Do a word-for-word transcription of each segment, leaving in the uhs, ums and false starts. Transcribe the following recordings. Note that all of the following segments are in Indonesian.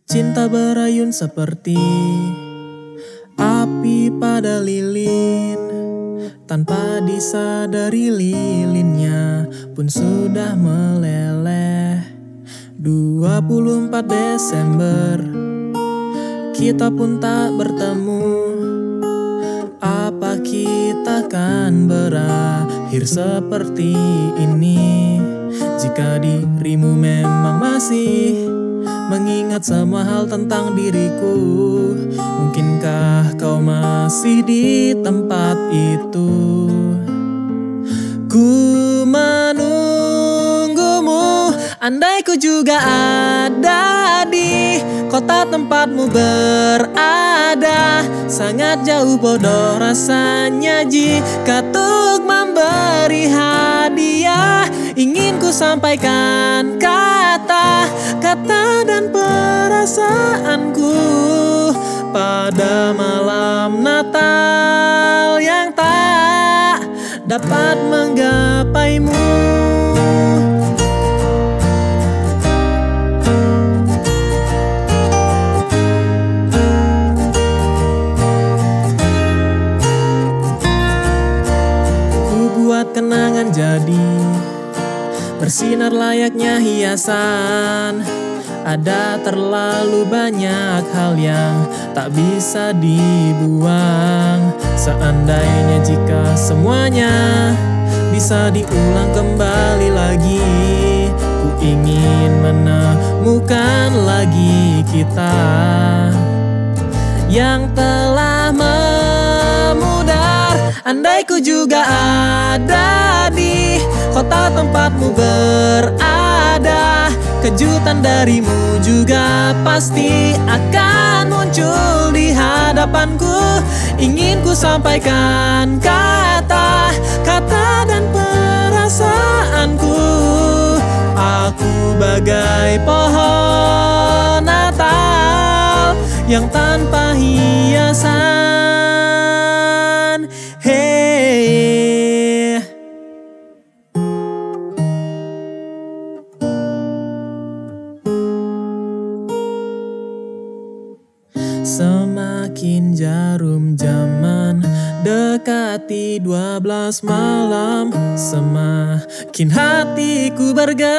Cinta berayun seperti api pada lilin, tanpa disadari lilinnya pun sudah meleleh. Dua puluh empat Desember, kita pun tak bertemu. Apa kita kan berakhir seperti ini? Jika dirimu memang masih mengingat semua hal tentang diriku, mungkinkah kau masih di tempat itu? Ku menunggumu, andai ku juga ada di kota tempatmu berada. Sangat jauh bodoh rasanya jika untuk memberi hadiah. Ingin ku sampaikan kata-kata dan perasaanku pada malam Natal yang tak dapat menggapaimu. Ku buat kenangan jadi bersinar layaknya hiasan. Ada terlalu banyak hal yang tak bisa dibuang. Seandainya jika semuanya bisa diulang kembali lagi, ku ingin menemukan lagi kita yang telah memudar. Andai ku juga ada di kota tempatmu berada, kejutan darimu juga pasti akan muncul di hadapanku. Ingin ku sampaikan kata-kata dan perasaanku. Aku bagai pohon Natal yang tanpa hiasan. Hey, semakin jarum zaman dekati dua belas malam, semakin hatiku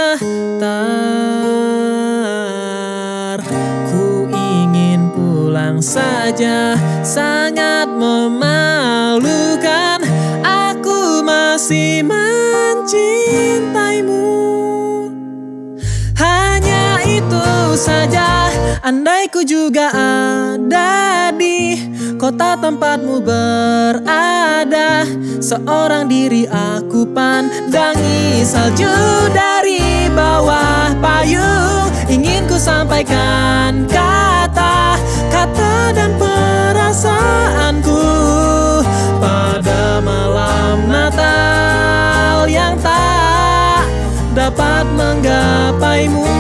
bergetar. Ku ingin pulang saja, sangat memalukan. Aku masih mencintaimu. Hanya itu saja. Andai ku juga ada di kota tempatmu berada, seorang diri aku pandangi salju dari bawah payung. Ingin ku sampaikan kata-kata dan perasaanku pada malam Natal yang tak dapat menggapaimu.